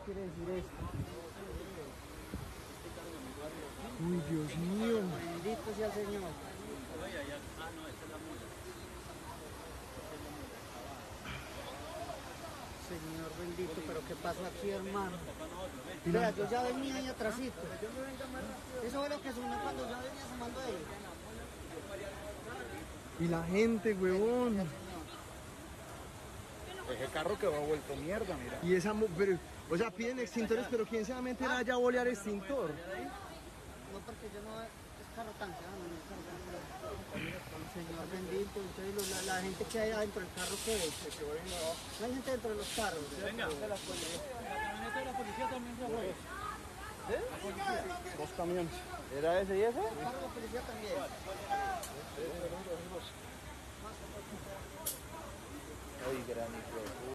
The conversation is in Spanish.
quiere decir esto. Uy, Dios mío. Bendito sea el Señor. Señor bendito, pero ¿qué pasó aquí, hermano? Vea, yo ya venía ahí atrásito. Eso es lo que sonó cuando ya venía sumando ahí. Y la gente, huevón. Ese carro quedó vuelto mierda, mira. Y esa, pero, o sea, piden extintores, pero ¿quién se va a meter allá a bolear extintor? No, porque yo no... Es carro tanque, no es carro tanque. Señor bendito, entonces la gente que hay adentro del carro, ¿qué es? No hay gente dentro de los carros. Venga, de la camioneta de la policía también se fue. Dos camiones. ¿Era ese y ese? El carro de la policía también. Ay, gran hijo de puta.